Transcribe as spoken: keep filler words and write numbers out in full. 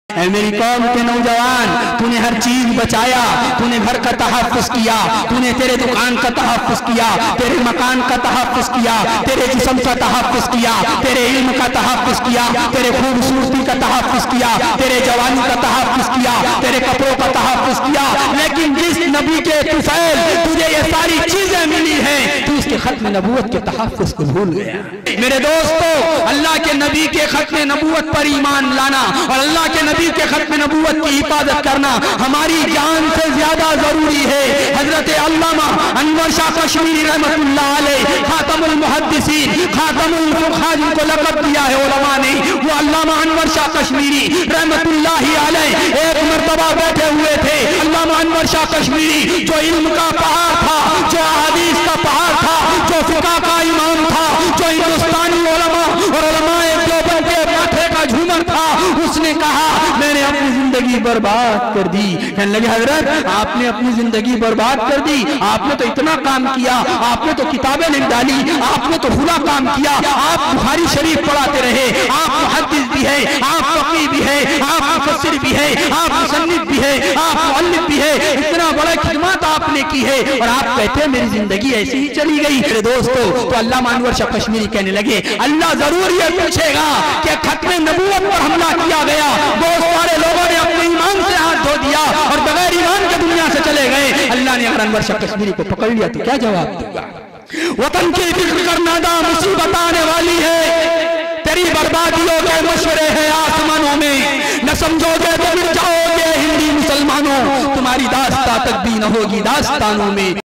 اے میری قوم کے نوجوان، تو نے ہر چیز بچایا، تو نے گھر کا تحفظ کیا، تو نے تیرے دکان کا تحفظ کیا، تیرے مکان کا تحفظ کیا، تیرے جسم کا تحفظ کیا، تیرے علم کا تحفظ کیا، تیرے خوبصورتی کا تحفظ کیا، تیرے جوانی کا تحفظ کیا، تیرے کپڑوں کا تحفظ کیا، لیکن جس نبی کے طفیل تجھے یہ ساری چیزیں ملی ہیں، تو اس کے ختم نبوت کے تحفظ کو بھول گیا۔ میرے دوستو، اللہ کے نبی کے ختم نبوت پر ایمان لانا اور اللہ کے نبی کے ختم نبوت کی حفاظت کرنا ہماری جان سے زیادہ ضروری ہے۔ حضرت علامہ انور شاہ کشمیری رحمت اللہ علیہ، خاتم المحدثین، خاتم الفقہاء جن کو لقب دیا ہے علماء نے، وہ علامہ انور شاہ کشمیری رحمت اللہ علیہ ایک مرتبہ بیٹھے ہوئے تھے۔ علامہ انور شاہ کشمیری جو علم کا پہاڑ تھا، جو احادیث کا پہاڑ تھا، جو فقہ کا امام تھا، جو ہندوستانی علماء اور علماء دیوبند کے ماتھے کا جھومر تھا، اس نے کہا میں نے اپنی زندگی برباد کر دی۔ کہنے لگے حضرت آپ نے اپنی زندگی برباد کر دی، آپ نے تو اتنا کام کیا، آپ نے تو کتابیں لکھ ڈالی، آپ نے تو کھلا کام کیا، آپ بخاری شریف پڑھاتے رہے، آپ محدث بھی ہے، آپ فقیہ بھی ہے، آپ مفسر بھی ہے، آپ مصنف بھی ہے، آپ مؤلف بھی ہے، اتنا بڑا خدمات آپ نے کی ہے اور آپ کہتے ہیں میری زندگی ایسی ہی چلی گئی۔ میرے دوستو، تو علامہ انور شاہ کشمیری کہنے لگے اللہ ضرور یہ پوچھے گا کہ ختم نبوت پر حملہ کیا گیا، بہت سارے لوگوں نے اپنے ایمان سے ہاتھ دھو دیا اور بغیر ایمان کے دنیا سے چلے گئے، اللہ نے اگر انور شاہ کشمیری کو پکڑ لیا تو کیا جواب دے گا؟ وطن کی فکر کرنا دا مصیبت آنے والی ہے، تیری بربادیوں کے مشورے ہیں آسمانوں میں، نہ سمجھو گے تو مر جاؤ گے ہندی مسلمانوں، تمہاری داستان تک بھی نہ ہوگی داستانوں میں۔